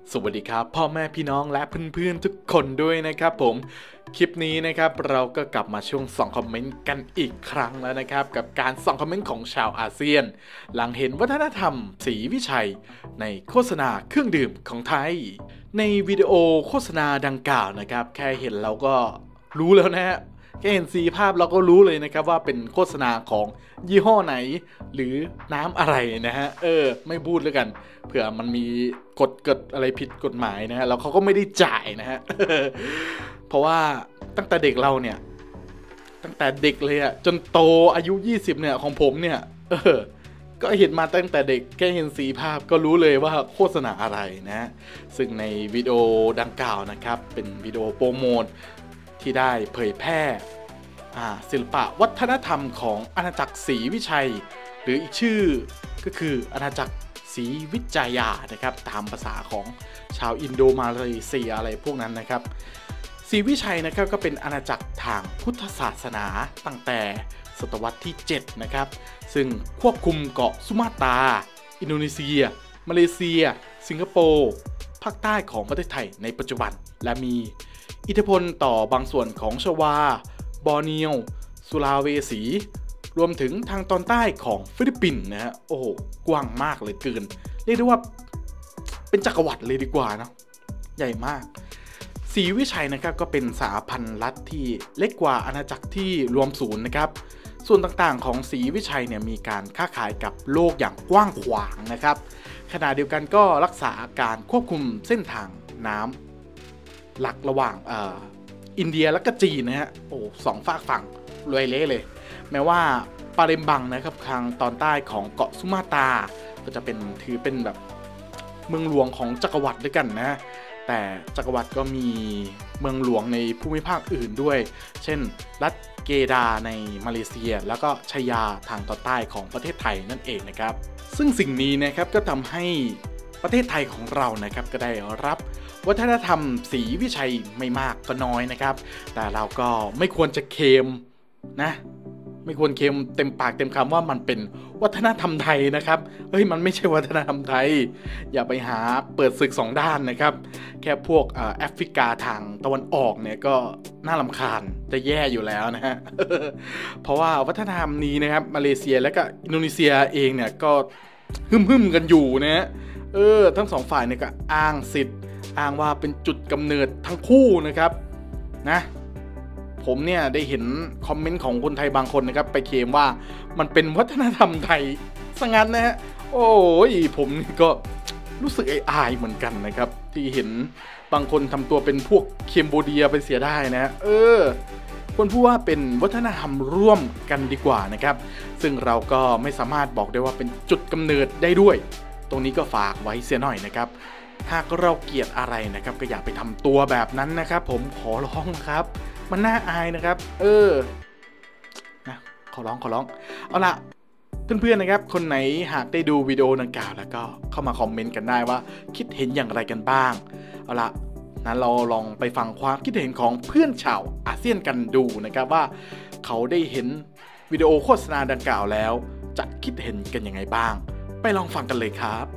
สวัสดีครับพ่อแม่พี่น้องและเพื่อนๆทุกคนด้วยนะครับผมคลิปนี้นะครับเราก็กลับมาช่วงส่องคอมเมนต์กันอีกครั้งแล้วนะครับกับการส่องคอมเมนต์ของชาวอาเซียนหลังเห็นวัฒนธรรมศรีวิชัยในโฆษณาเครื่องดื่มของไทยในวิดีโอโฆษณาดังกล่าวนะครับแค่เห็นเราก็รู้แล้วนะฮะแค่เห็นสีภาพเราก็รู้เลยนะครับว่าเป็นโฆษณาของยี่ห้อไหนหรือน้ำอะไรนะฮะไม่พูดแล้วกันเผื่อมันมีกฎเกิดอะไรผิดกฎหมายนะฮะแล้วเขาก็ไม่ได้จ่ายนะฮะ เพราะว่าตั้งแต่เด็กเราเนี่ยตั้งแต่เด็กเลยอะจนโตอายุ20เนี่ยของผมเนี่ยก็เห็นมาตั้งแต่เด็กแค่เห็นสีภาพก็รู้เลยว่าโฆษณาอะไรนะซึ่งในวิดีโอดังกล่าวนะครับเป็นวิดีโอโปรโมทที่ได้เผยแพร่ศิลปะวัฒนธรรมของอาณาจักรศรีวิชัยหรืออีกชื่อก็คืออาณาจักรศรีวิจายานะครับตามภาษาของชาวอินโดมาเลเซียอะไรพวกนั้นนะครับศรีวิชัยนะครับก็เป็นอาณาจักรทางพุทธศาสนาตั้งแต่ศตวรรษที่7นะครับซึ่งควบคุมเกาะสุมาตราอินโดนีเซียมาเลเซียสิงคโปร์ภาคใต้ของประเทศไทยในปัจจุบันและมีอิทธิพลต่อบางส่วนของชวาบอร์เนียวสุลาเวสีรวมถึงทางตอนใต้ของฟิลิปปินส์นะฮะโอ้โหกว้างมากเลยเกินเรียกได้ว่าเป็นจักรวรรดิเลยดีกว่านะใหญ่มากศรีวิชัยนะครับก็เป็นสหพันธรัฐที่เล็กกว่าอาณาจักรที่รวมศูนย์นะครับส่วนต่างๆของศรีวิชัยเนี่ยมีการค้าขายกับโลกอย่างกว้างขวางนะครับขณะเดียวกันก็รักษาการควบคุมเส้นทางน้ำหลักระหว่างอินเดียและก็จีนนะฮะโอ้สองฝากฝั่งรวยเละเลยแม้ว่าปาเลมบังนะครับทางตอนใต้ของเกาะสุมาตราก็จะเป็นถือเป็นแบบเมืองหลวงของจักรวรรดิด้วยกันนะแต่จักรวรรดิก็มีเมืองหลวงในภูมิภาคอื่นด้วยเช่นรัฐเกดาในมาเลเซียแล้วก็ชายาทางตอนใต้ของประเทศไทยนั่นเองนะครับซึ่งสิ่งนี้นะครับก็ทำให้ประเทศไทยของเรานะครับก็ได้รับวัฒนธรรมศรีวิชัยไม่มากก็น้อยนะครับแต่เราก็ไม่ควรจะเคลมนะไม่ควรเคลมเต็มปากเต็มคำว่ามันเป็นวัฒนธรรมไทยนะครับมันไม่ใช่วัฒนธรรมไทยอย่าไปหาเปิดศึก2ด้านนะครับแค่พวกแอฟริกาทางตะวันออกเนี่ยก็น่ารำคาญจะแย่อยู่แล้วนะฮะ เพราะว่าวัฒนธรรมนี้นะครับมาเลเซียและก็อินโดนีเซียเองเนี่ยก็หึ่มกันอยู่นะฮะทั้งสองฝ่ายเนี่ยก็อ้างสิทธิ์อ้างว่าเป็นจุดกำเนิดทั้งคู่นะครับนะผมเนี่ยได้เห็นคอมเมนต์ของคนไทยบางคนนะครับไปเคลมว่ามันเป็นวัฒนธรรมไทยซะงั้นนะฮะโอ้ยผมก็รู้สึกอายเหมือนกันนะครับที่เห็นบางคนทำตัวเป็นพวกเคมโบเดียไปเสียได้นะควรพูดว่าเป็นวัฒนธรรมร่วมกันดีกว่านะครับซึ่งเราก็ไม่สามารถบอกได้ว่าเป็นจุดกำเนิดได้ด้วยตรงนี้ก็ฝากไว้เสียหน่อยนะครับหากเราเกลียดอะไรนะครับก็อย่าไปทำตัวแบบนั้นนะครับผมขอร้องครับมันน่าอายนะครับนะขอร้องเอาล่ะเพื่อนๆนะครับคนไหนหากได้ดูวิดีโอดังกล่าวแล้วก็เข้ามาคอมเมนต์กันได้ว่าคิดเห็นอย่างไรกันบ้างเอาล่ะนั้นเราลองไปฟังความคิดเห็นของเพื่อนชาวอาเซียนกันดูนะครับว่าเขาได้เห็นวิดีโอโฆษณาดังกล่าวแล้วจะคิดเห็นกันยังไงบ้างไปลองฟังกันเลยครับ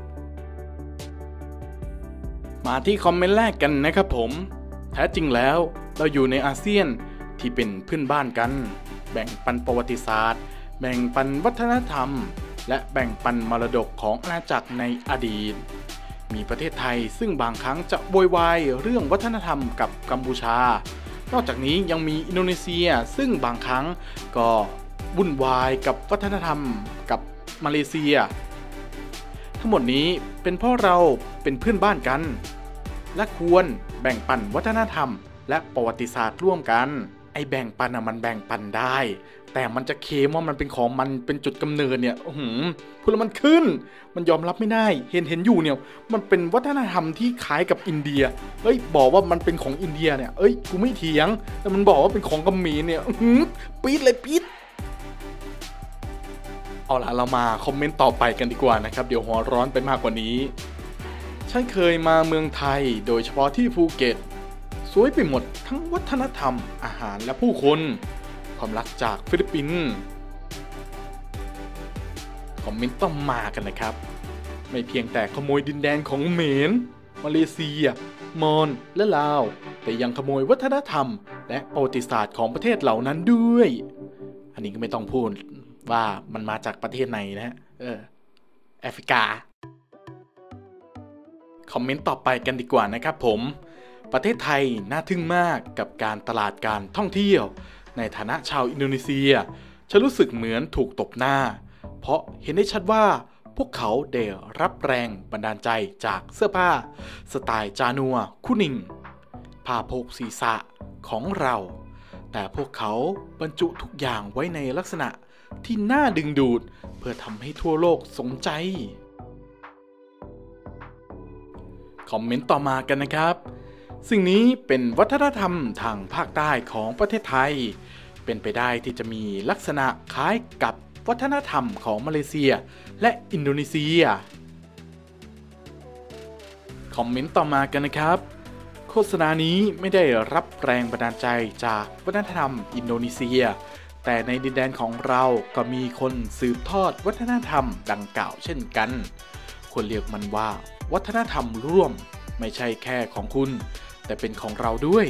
มาที่คอมเมนต์แรกกันนะครับผมแท้จริงแล้วเราอยู่ในอาเซียนที่เป็นเพื่อนบ้านกันแบ่งปันประวัติศาสตร์แบ่งปันวัฒนธรรมและแบ่งปันมรดกของอาณาจักรในอดีตมีประเทศไทยซึ่งบางครั้งจะโวยวายเรื่องวัฒนธรรมกับกัมพูชานอกจากนี้ยังมีอินโดนีเซียซึ่งบางครั้งก็วุ่นวายกับวัฒนธรรมกับมาเลเซียทั้งหมดนี้เป็นเพราะเราเป็นเพื่อนบ้านกันและควรแบ่งปันวัฒนธรรมและประวัติศาสตร์ร่วมกันไอ้แบ่งปันมันแบ่งปันได้แต่มันจะเคลมว่ามันเป็นของมันเป็นจุดกำเนิดเนี่ยพูดแล้วมันขึ้นมันยอมรับไม่ได้เห็นอยู่เนี่ยมันเป็นวัฒนธรรมที่คล้ายกับอินเดียบอกว่ามันเป็นของอินเดียเนี่ยกูไม่เถียงแต่มันบอกว่าเป็นของกัมพูชาเนี่ยปี๊ดเลยปี๊ดเอาล่ะเรามาคอมเมนต์ต่อไปกันดีกว่านะครับเดี๋ยวหัวร้อนไปมากกว่านี้ฉันเคยมาเมืองไทยโดยเฉพาะที่ภูเก็ตสวยไปหมดทั้งวัฒนธรรมอาหารและผู้คนความรักจากฟิลิปปินส์คอมเมนต์ต้องมากันนะครับไม่เพียงแต่ขโมยดินแดนของเขมรมาเลเซียมอญและลาวแต่ยังขโมยวัฒนธรรมและประวัติศาสตร์ของประเทศเหล่านั้นด้วยอันนี้ก็ไม่ต้องพูดว่ามันมาจากประเทศไหนนะฮะแอฟริกาคอมเมนต์ต่อไปกันดีกว่านะครับผมประเทศไทยน่าทึ่งมากกับการตลาดการท่องเที่ยวในฐานะชาวอินโดนีเซียฉันรู้สึกเหมือนถูกตบหน้าเพราะเห็นได้ชัดว่าพวกเขาได้รับแรงบันดาลใจจากเสื้อผ้าสไตล์จานัวคุนิงผ้าโพกศีรษะของเราแต่พวกเขาบรรจุทุกอย่างไว้ในลักษณะที่น่าดึงดูดเพื่อทำให้ทั่วโลกสนใจคอมเมนต์ต่อมากันนะครับสิ่งนี้เป็นวัฒนธรรมทางภาคใต้ของประเทศไทยเป็นไปได้ที่จะมีลักษณะคล้ายกับวัฒนธรรมของมาเลเซียและอินโดนีเซียคอมเมนต์ต่อมากันนะครับโฆษณานี้ไม่ได้รับแรงบันดาลใจจากวัฒนธรรมอินโดนีเซียแต่ในดินแดนของเราก็มีคนสืบทอดวัฒนธรรมดังกล่าวเช่นกันควรเรียกมันว่าวัฒนธรรมร่วมไม่ใช่แค่ของคุณแต่เป็นของเราด้วย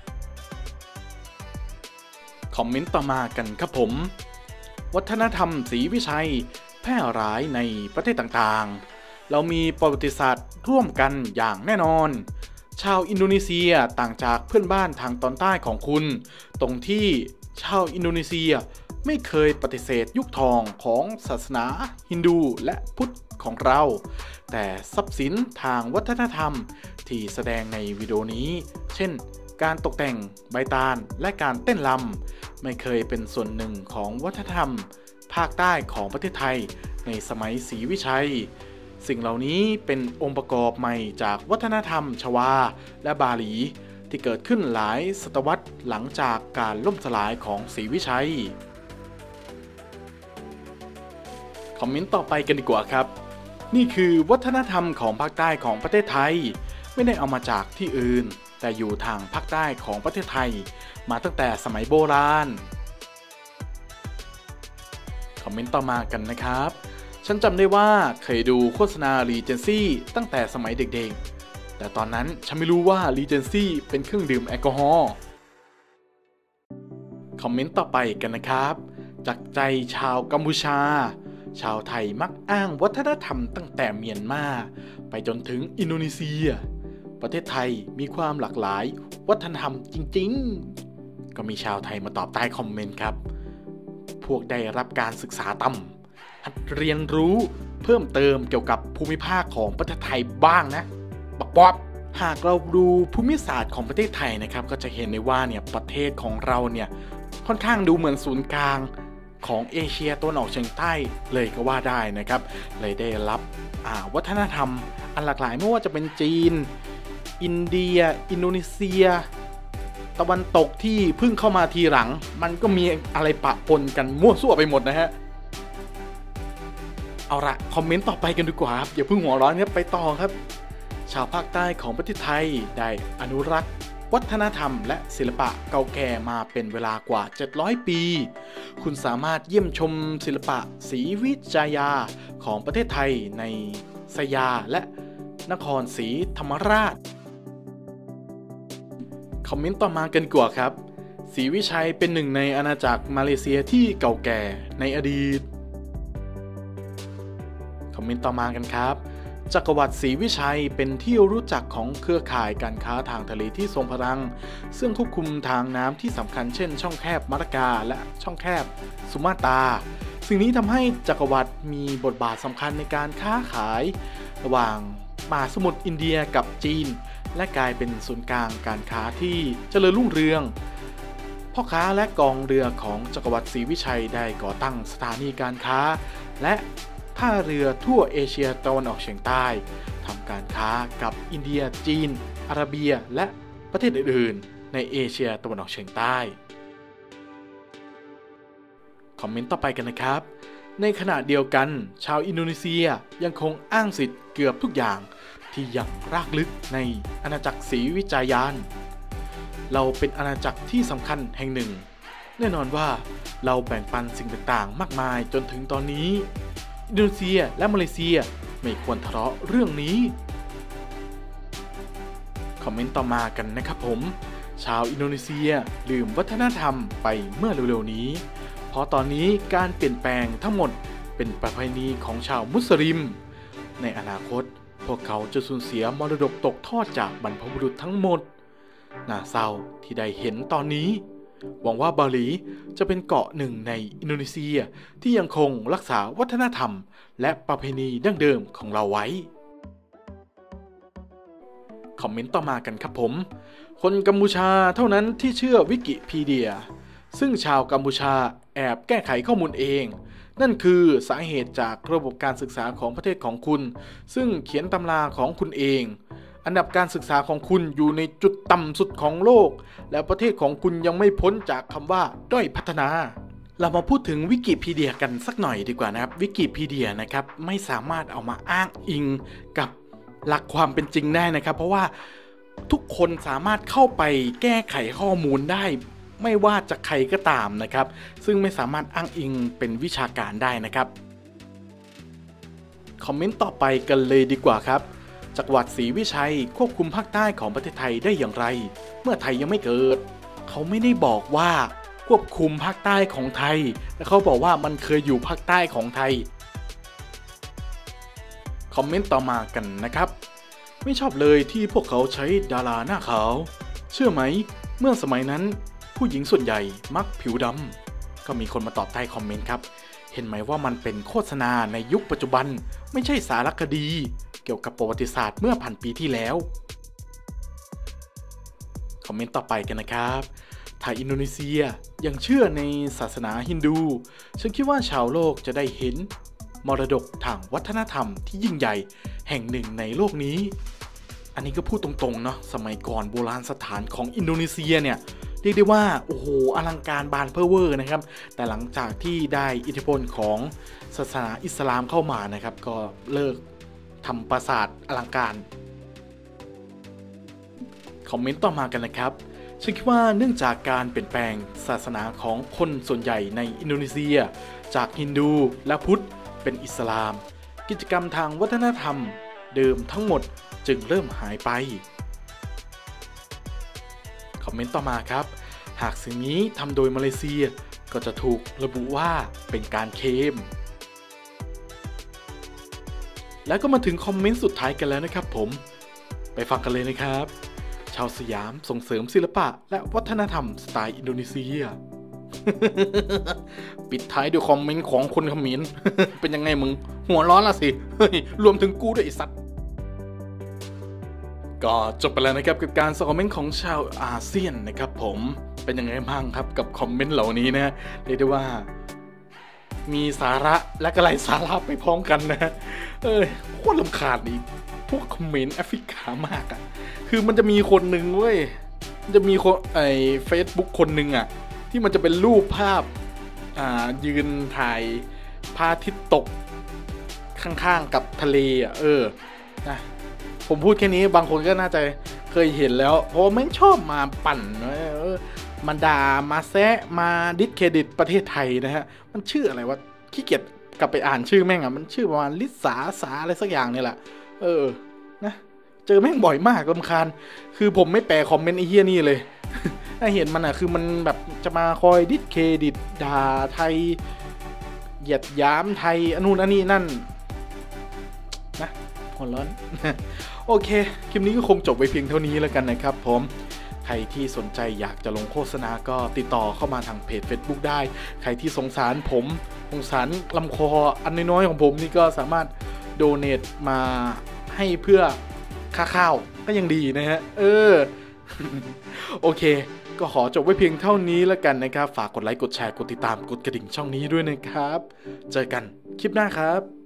คอมเมนต์ต่อมากันครับผมวัฒนธรรมศรีวิชัยแพร่หลายในประเทศต่างๆเรามีประวัติศาสตร์ร่วมกันอย่างแน่นอนชาวอินโดนีเซียต่างจากเพื่อนบ้านทางตอนใต้ของคุณตรงที่ชาวอินโดนีเซียไม่เคยปฏิเสธยุคทองของศาสนาฮินดูและพุทธของเราแต่ทรัพย์สินทางวัฒนธรรมที่แสดงในวิดีโอนี้เช่นการตกแต่งใบตาลและการเต้นรำไม่เคยเป็นส่วนหนึ่งของวัฒนธรรมภาคใต้ของประเทศไทยในสมัยศรีวิชัยสิ่งเหล่านี้เป็นองค์ประกอบใหม่จากวัฒนธรรมชวาและบาหลีที่เกิดขึ้นหลายศตวรรษหลังจากการล่มสลายของศรีวิชัยคอมเมนต์ต่อไปกันดีกว่าครับนี่คือวัฒนธรรมของภาคใต้ของประเทศไทยไม่ได้เอามาจากที่อื่นแต่อยู่ทางภาคใต้ของประเทศไทยมาตั้งแต่สมัยโบราณคอมเมนต์ต่อมากันนะครับฉันจำได้ว่าเคยดูโฆษณา Regency ตั้งแต่สมัยเด็กๆแต่ตอนนั้นฉันไม่รู้ว่า Regency เป็นเครื่องดื่มแอลกอฮอล์คอมเมนต์ต่อไปกันนะครับจากใจชาวกัมพูชาชาวไทยมักอ้างวัฒนธรรมตั้งแต่เมียนมาไปจนถึงอินโดนีเซียประเทศไทยมีความหลากหลายวัฒนธรรมจริงๆก็มีชาวไทยมาตอบใต้คอมเมนต์ครับพวกได้รับการศึกษาต่ำหัดเรียนรู้เพิ่มเติมเกี่ยวกับภูมิภาคของประเทศไทยบ้างนะป๊อบหากเราดูภูมิศาสตร์ของประเทศไทยนะครับก็จะเห็นได้ว่าเนี่ยประเทศของเราเนี่ยค่อนข้างดูเหมือนศูนย์กลางของเอเชียตะวันออกเฉียงใต้เลยก็ว่าได้นะครับเลยได้รับวัฒนธรรมอันหลากหลายไม่ว่าจะเป็นจีนอินเดียอินโดนีเซียตะวันตกที่เพิ่งเข้ามาทีหลังมันก็มีอะไรปะปนกันมั่วซั่วไปหมดนะฮะเอาละคอมเมนต์ต่อไปกันดีกว่าครับอย่าเพิ่งหัวร้อนครับไปต่อครับชาวภาคใต้ของประเทศไทยได้อนุรักษ์วัฒนธรรมและศิลปะเก่าแก่มาเป็นเวลากว่า700ปีคุณสามารถเยี่ยมชมศิลปะศรีวิจัยาของประเทศไทยในสยาและนครศรีธรรมราชคอมเมนต์ต่อมากันดีกว่าครับศรีวิชัยเป็นหนึ่งในอาณาจักรมาเลเซียที่เก่าแก่ในอดีตคอมเมนต์ต่อมากันครับจักรวรรดิศรีวิชัยเป็นที่รู้จักของเครือข่ายการค้าทางทะเลที่ทรงพลังซึ่งควบคุมทางน้ำที่สำคัญเช่นช่องแคบมาลากาและช่องแคบสุมาตราสิ่งนี้ทำให้จักรวรรดิมีบทบาทสำคัญในการค้าขายระหว่างมหาสมุทรอินเดียกับจีนและกลายเป็นศูนย์กลางการค้าที่เจริญรุ่งเรืองพ่อค้าและกองเรือของจักรวรรดิศรีวิชัยได้ก่อตั้งสถานีการค้าและท่าเรือทั่วเอเชียตะวันออกเฉียงใต้ทำการค้ากับอินเดียจีนอาระเบียและประเทศอื่นๆในเอเชียตะวันออกเฉียงใต้คอมเมนต์ต่อไปกันนะครับในขณะเดียวกันชาวอินโดนีเซียยังคงอ้างสิทธิ์เกือบทุกอย่างที่ยังรากลึกในอาณาจักรศรีวิจัยานเราเป็นอาณาจักรที่สำคัญแห่งหนึ่งแน่นอนว่าเราแบ่งปันสิ่งต่างๆมากมายจนถึงตอนนี้อินโดนีเซียและมาเลเซียไม่ควรทะเลาะเรื่องนี้คอมเมนต์ต่อมากันนะครับผมชาวอินโดนีเซียลืมวัฒนธรรมไปเมื่อเร็วๆนี้เพราะตอนนี้การเปลี่ยนแปลงทั้งหมดเป็นประเพณีของชาวมุสลิมในอนาคตพวกเขาจะสูญเสียมรดกตกทอดจากบรรพบุรุษทั้งหมดน่าเศร้าที่ได้เห็นตอนนี้หวังว่าบาหลีจะเป็นเกาะหนึ่งในอินโดนีเซียที่ยังคงรักษาวัฒนธรรมและประเพณีดั้งเดิมของเราไว้คอมเมนต์ต่อมากันครับผมคนกัมพูชาเท่านั้นที่เชื่อวิกิพีเดียซึ่งชาวกัมพูชาแอบแก้ไขข้อมูลเองนั่นคือสาเหตุจากระบบการศึกษาของประเทศของคุณซึ่งเขียนตำราของคุณเองอันดับการศึกษาของคุณอยู่ในจุดต่ำสุดของโลกและประเทศของคุณยังไม่พ้นจากคำว่าด้อยพัฒนาเรามาพูดถึงวิกิพีเดียกันสักหน่อยดีกว่านะครับวิกิพีเดียนะครับไม่สามารถเอามาอ้างอิงกับหลักความเป็นจริงได้นะครับเพราะว่าทุกคนสามารถเข้าไปแก้ไขข้อมูลได้ไม่ว่าจะใครก็ตามนะครับซึ่งไม่สามารถอ้างอิงเป็นวิชาการได้นะครับคอมเมนต์ต่อไปกันเลยดีกว่าครับจังหวัดศรีวิชัยควบคุมภาคใต้ของประเทศไทยได้อย่างไรเมื่อไทยยังไม่เกิดเขาไม่ได้บอกว่าควบคุมภาคใต้ของไทยแต่เขาบอกว่ามันเคยอยู่ภาคใต้ของไทยคอมเมนต์ต่อมากันนะครับไม่ชอบเลยที่พวกเขาใช้ดาราหน้าขาวเชื่อไหมเมื่อสมัยนั้นผู้หญิงส่วนใหญ่มักผิวดำก็มีคนมาตอบใต้คอมเมนต์ครับเห็นไหมว่ามันเป็นโฆษณาในยุคปัจจุบันไม่ใช่สารคดีเกี่ยวกับประวัติศาสตร์เมื่อพันปีที่แล้วคอมเมนต์ต่อไปกันนะครับถ้าอินโดนีเซียยังเชื่อในศาสนาฮินดูฉันคิดว่าชาวโลกจะได้เห็นมรดกทางวัฒนธรรมที่ยิ่งใหญ่แห่งหนึ่งในโลกนี้อันนี้ก็พูดตรงๆเนาะสมัยก่อนโบราณสถานของอินโดนีเซียเนี่ยเรียกได้ว่าโอ้โหอลังการบานเพ้อเวอร์นะครับแต่หลังจากที่ได้อิทธิพลของศาสนาอิสลามเข้ามานะครับก็เลิกทำปราสาทอลังการคอมเมนต์ต่อมากันนะครับฉันคิดว่าเนื่องจากการเปลี่ยนแปลงศาสนาของคนส่วนใหญ่ในอินโดนีเซียจากฮินดูและพุทธเป็นอิสลามกิจกรรมทางวัฒนธรรมเดิมทั้งหมดจึงเริ่มหายไปคอมเมนต์ต่อมาครับหากสิ่งนี้ทำโดยมาเลเซียก็จะถูกระบุว่าเป็นการเคมแล้วก็มาถึงคอมเมนต์สุดท้ายกันแล้วนะครับผมไปฟังกันเลยนะครับชาวสยามส่งเสริมศิลปะและวัฒนธรรมสไตล์อินโดนีเซีย ปิดท้ายด้วยคอมเมนต์ของคนเขมร เป็นยังไงมึงหัวร้อนละสิรวมถึงกูด้วยไอ้สัตว์ก็จบไปแล้วนะครับกับการคอมเมนต์ของชาวอาเซียนนะครับผมเป็นยังไงบ้างครับกับคอมเมนต์เหล่านี้นะเรียกได้ว่ามีสาระและก็ไร้สาระไปพร้อมกันนะโคตรรำคาญอีกพวกคอมเมนต์แอฟริกามากอ่ะคือมันจะมีคนหนึ่งเว้ยจะมีคนFacebook คนหนึ่งอ่ะที่มันจะเป็นรูปภาพยืนถ่ายพระอาทิตย์ตกข้างๆกับทะเลอ่ะนะผมพูดแค่นี้บางคนก็น่าจะเคยเห็นแล้วเพราะว่าไม่ชอบมาปั่นมันด่ามาแซะมาดิสเครดิตประเทศไทยนะฮะมันชื่ออะไรวะขี้เกียจกลับไปอ่านชื่อแม่งอ่ะมันชื่อประมาณลิสาอะไรสักอย่างนี่แหละนะเจอแม่งบ่อยมากรำคาญคือผมไม่แปลคอมเมนต์ไอ้เหี้ยนี่เลยถ้าเห็นมันอ่ะคือมันแบบจะมาคอยดิสเครดิตด่าไทยเหยียดหยามไทยอันนู้นอันนี้นั่นนะหัวร้อนโอเคคลิปนี้ก็คงจบไปเพียงเท่านี้แล้วกันนะครับผมใครที่สนใจอยากจะลงโฆษณาก็ติดต่อเข้ามาทางเพจ Facebook ได้ใครที่สงสารผมสงสารลำคออันน้อยๆของผมนี่ก็สามารถโดเนทมาให้เพื่อค่าข้าวก็ยังดีนะฮะโอเคก็ขอจบไว้เพียงเท่านี้แล้วกันนะครับฝากกดไลค์กดแชร์กดติดตามกดกระดิ่งช่องนี้ด้วยนะครับเจอกันคลิปหน้าครับ